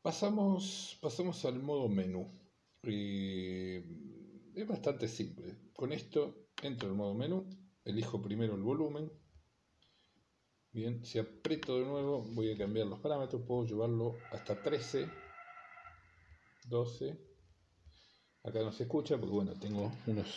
Pasamos al modo menú. Es bastante simple. Con esto entro al modo menú, elijo primero el volumen. Bien, si aprieto de nuevo voy a cambiar los parámetros, puedo llevarlo hasta 13, 12. Acá no se escucha porque bueno, tengo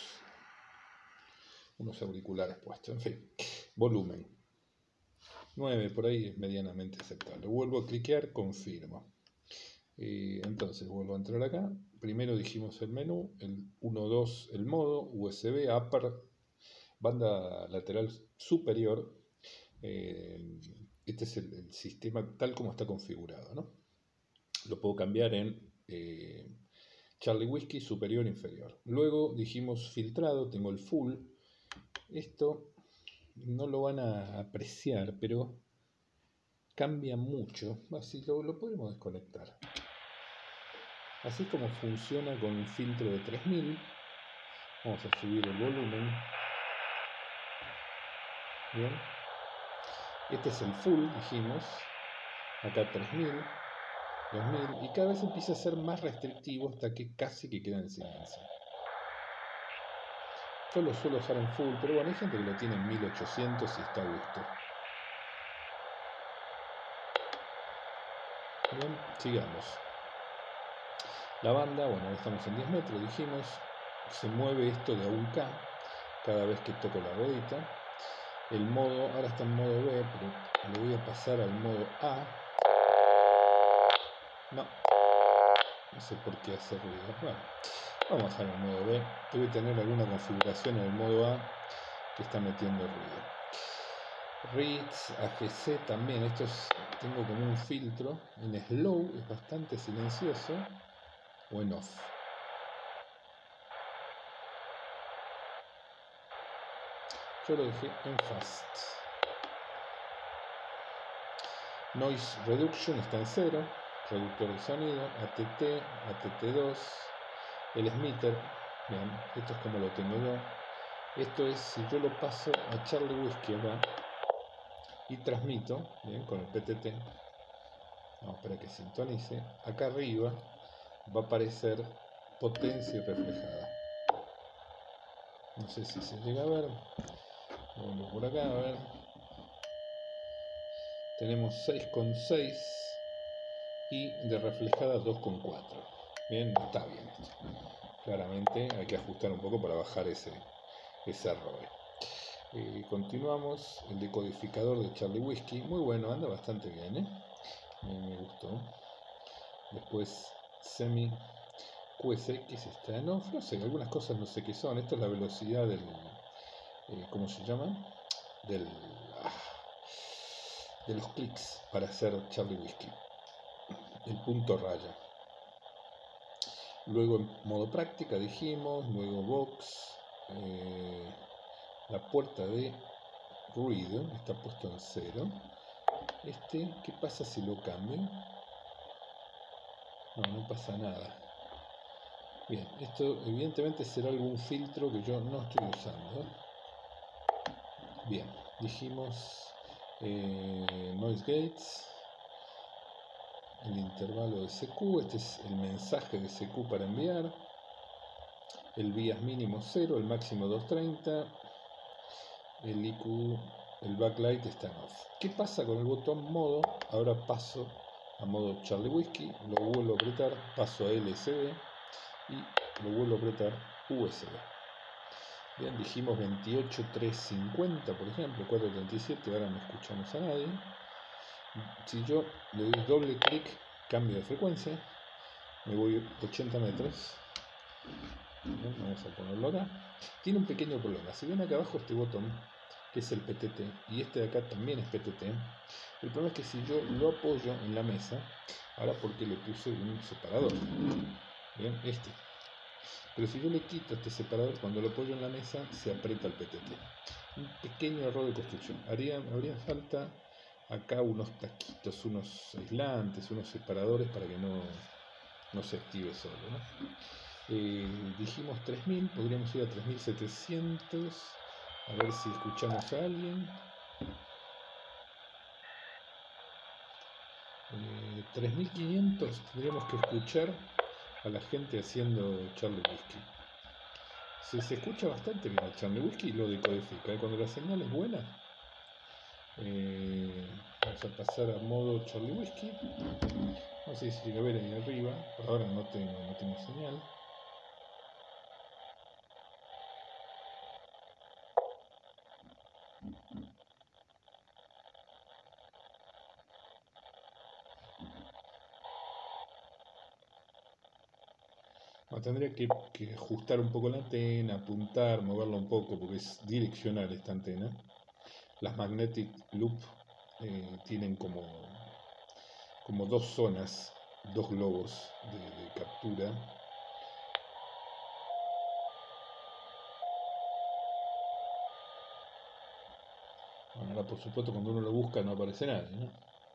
unos auriculares puestos. En fin, volumen 9 por ahí es medianamente aceptable. Vuelvo a cliquear, confirmo. Entonces vuelvo a entrar acá. Primero dijimos el menú, el 1.2 el modo, USB, upper, banda lateral superior. Este es el sistema tal como está configurado, ¿no? Lo puedo cambiar en Charlie Whiskey superior e inferior. Luego dijimos filtrado, tengo el full. Esto no lo van a apreciar, pero cambia mucho. Así lo podemos desconectar. Así como funciona con un filtro de 3000. Vamos a subir el volumen. Bien. Este es el full, dijimos. Acá 3000, 2000. Y cada vez empieza a ser más restrictivo hasta que casi que queda en silencio. Yo lo suelo usar en full, pero bueno, hay gente que lo tiene en 1800 y está a gusto. Bien, sigamos. La banda, bueno, ahora estamos en 10 metros, dijimos. Se mueve esto de a 1K cada vez que toco la ruedita. El modo, ahora está en modo B, pero le voy a pasar al modo A. No sé por qué hace ruido. Bueno, vamos a dejar en el modo B. Debe tener alguna configuración en el modo A que está metiendo ruido. Reeds, AGC también. Esto tengo como un filtro. En slow es bastante silencioso. O en off. Yo lo dejé en fast. Noise reduction está en 0. Reductor de sonido, ATT, ATT2, el Smitter. Bien, esto es como lo tengo yo. Esto es si yo lo paso a Charlie Whiskey acá y transmito, bien, con el PTT. Vamos a esperar que sintonice. Acá arriba va a aparecer potencia reflejada. No sé si se llega a ver. Vamos por acá a ver. Tenemos 6,6 y de reflejada 2,4. Bien, está bien esto. Claramente hay que ajustar un poco para bajar ese error. Continuamos. El decodificador de Charlie Whiskey. Muy bueno, anda bastante bien. Me gustó. Después Semi QSX está en off. No sé, algunas cosas no sé qué son. Esto es la velocidad del... ¿cómo se llama? De los clics para hacer Charlie Whiskey. El punto raya. Luego en modo práctica dijimos. Luego box. La puerta de ruido está puesto en 0. ¿Qué pasa si lo cambio? No pasa nada. Bien, esto evidentemente será algún filtro que yo no estoy usando. Bien, dijimos noise gates, el intervalo de CQ, este es el mensaje de CQ para enviar, el bias mínimo 0, el máximo 230, el IQ, el backlight está en off. ¿Qué pasa con el botón modo? Ahora paso a modo Charlie Whiskey, lo vuelvo a apretar, paso a LSD y lo vuelvo a apretar USB. Bien, dijimos 28.350 por ejemplo, 437, ahora no escuchamos a nadie. Si yo le doy doble clic, cambio de frecuencia, me voy 80 metros. Bien, vamos a ponerlo acá. Tiene un pequeño problema. Si ven acá abajo este botón, que es el PTT, y este de acá también es PTT, el problema es que si yo lo apoyo en la mesa, ahora porque le puse un separador, bien, pero si yo le quito este separador, cuando lo apoyo en la mesa, se aprieta el PTT. Un pequeño error de construcción. Habría falta acá unos taquitos, unos aislantes, unos separadores para que no se active solo, ¿no? Dijimos 3000, podríamos ir a 3700. A ver si escuchamos a alguien. 3500 tendríamos que escuchar a la gente haciendo Charlie Whiskey. Se escucha bastante bien el Charlie Whiskey y lo decodifica. Cuando la señal es buena, vamos a pasar a modo Charlie Whiskey. No sé si llega a ver ahí arriba. Por ahora no tengo señal. Tendría que ajustar un poco la antena, apuntar, moverla un poco porque es direccional esta antena. Las Magnetic Loop tienen como dos zonas, dos globos de captura. Bueno, ahora por supuesto cuando uno lo busca no aparece nadie, ¿no?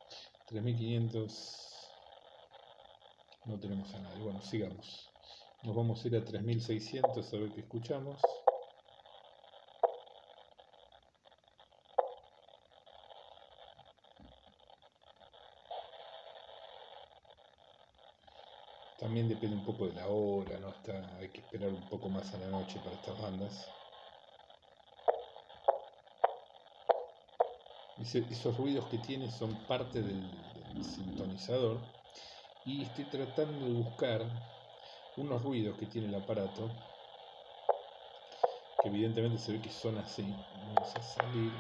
3500 no tenemos a nadie. Bueno, sigamos. Nos vamos a ir a 3600 a ver qué escuchamos. También depende un poco de la hora, ¿no? Hay que esperar un poco más a la noche para estas bandas. Esos ruidos que tiene son parte del sintonizador. Y estoy tratando de buscar unos ruidos que tiene el aparato, que evidentemente se ve que son así. Vamos a salir.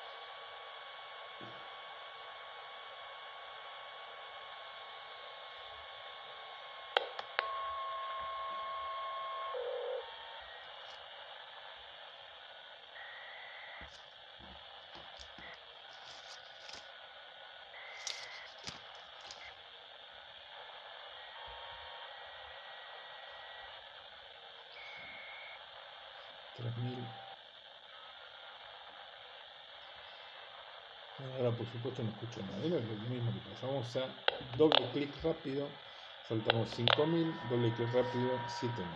Ahora por supuesto no escucho nada, es lo mismo que pasa. Vamos a doble clic rápido, saltamos 5000, doble clic rápido 7000.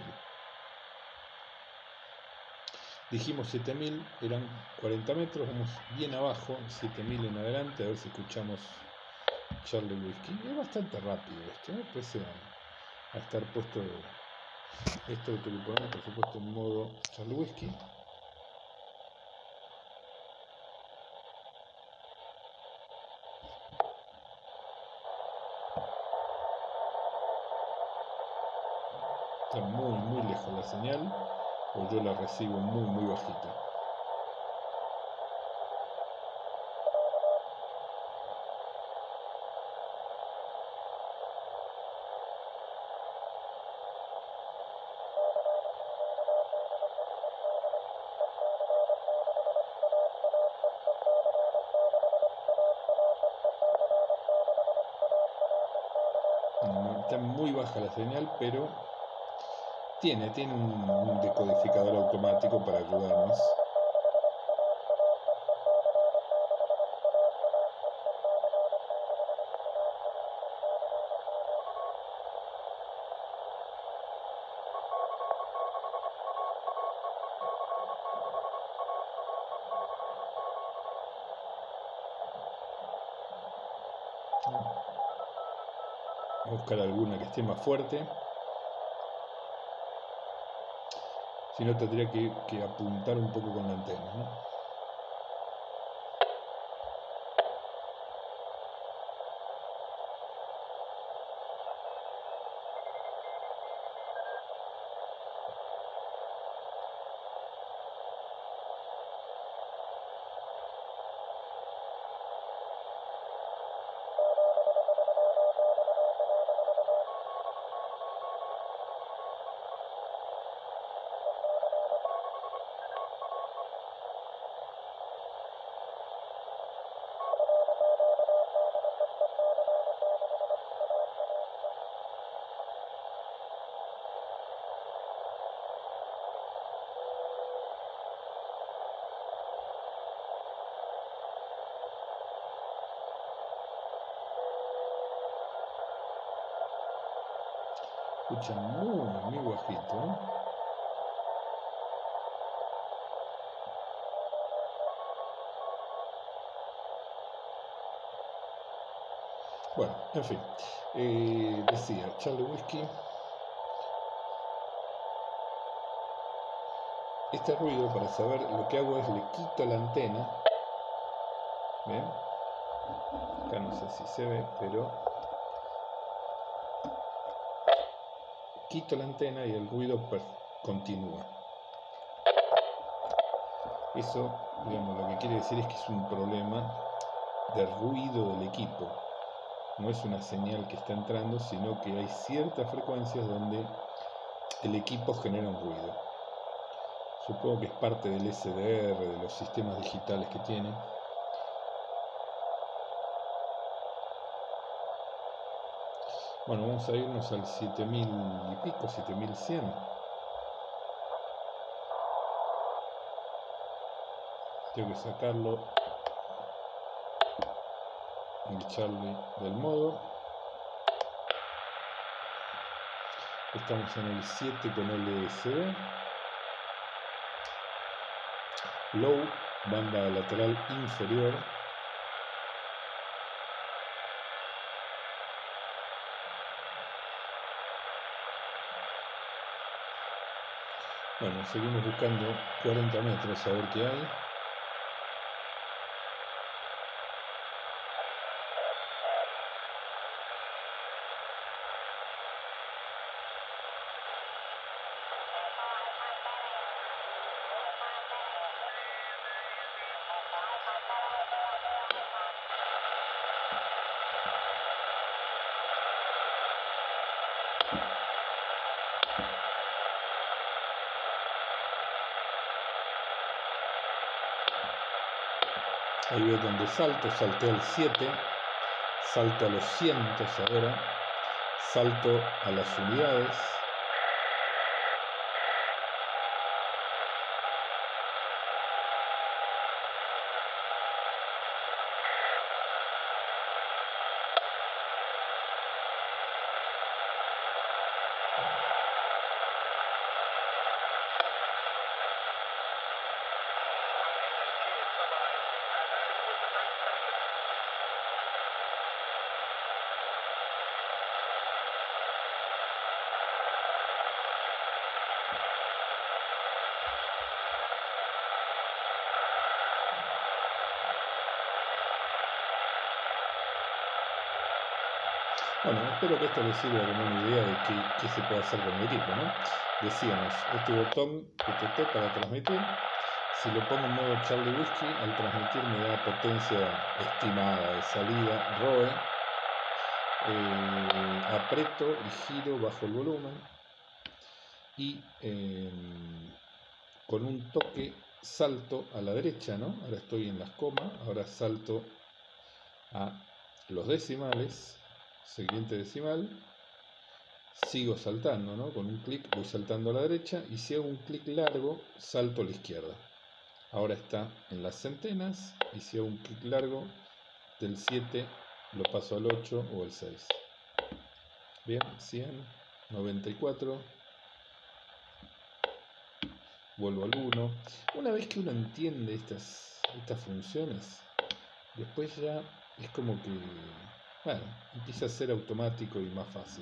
Dijimos 7000, eran 40 metros, vamos bien abajo, 7000 en adelante, a ver si escuchamos Charlie Whiskey. Es bastante rápido esto, pese a estar puesto. Esto lo tengo que poner por supuesto en modo Charlie Whiskey. Está muy lejos la señal, o yo la recibo muy bajita. Está muy baja la señal, pero tiene un decodificador automático para ayudarnos. Voy a buscar alguna que esté más fuerte. Si no, tendría que apuntar un poco con la antena, ¿no? Escucha muy bajito, ¿eh? Bueno, en fin, decía Charlie Whiskey, este ruido, para saber, lo que hago es le quito la antena, ¿ven? Acá no sé si se ve, pero quito la antena y el ruido continúa. Eso, digamos, lo que quiere decir es que es un problema de ruido del equipo. No es una señal que está entrando, sino que hay ciertas frecuencias donde el equipo genera un ruido. Supongo que es parte del SDR, de los sistemas digitales que tiene. Bueno, vamos a irnos al 7000 y pico, 7100. Tengo que sacarlo el Charlie del modo. Estamos en el 7 con LSD. Low, banda lateral inferior. Bueno, seguimos buscando 40 metros a ver qué hay. Ahí ves donde salté al 7, salto a los cientos ahora, salto a las unidades. Bueno, espero que esto les sirva como una idea de qué se puede hacer con el equipo, ¿no? Decíamos, este botón PTT para transmitir, si lo pongo en modo Charlie Whiskey, al transmitir me da potencia estimada de salida, ROE, aprieto y giro bajo el volumen y con un toque salto a la derecha, ¿no? Ahora estoy en las comas, ahora salto a los decimales, siguiente decimal, sigo saltando, ¿no? Con un clic voy saltando a la derecha y si hago un clic largo, salto a la izquierda. Ahora está en las centenas y si hago un clic largo del 7 lo paso al 8 o al 6. Bien, 100, 94, vuelvo al 1. Una vez que uno entiende estas funciones, después ya es como que, bueno, empieza a ser automático y más fácil.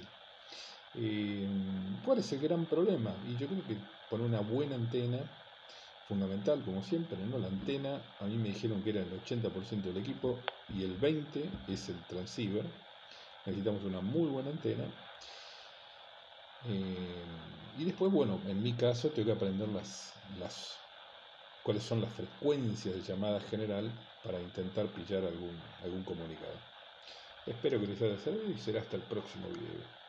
¿Cuál es el gran problema? Y yo creo que poner una buena antena, fundamental como siempre, ¿no? La antena, a mí me dijeron que era el 80% del equipo y el 20% es el transceiver. Necesitamos una muy buena antena. Y después, bueno, en mi caso tengo que aprender cuáles son las frecuencias de llamada general para intentar pillar algún comunicador. Espero que les haya servido y será hasta el próximo video.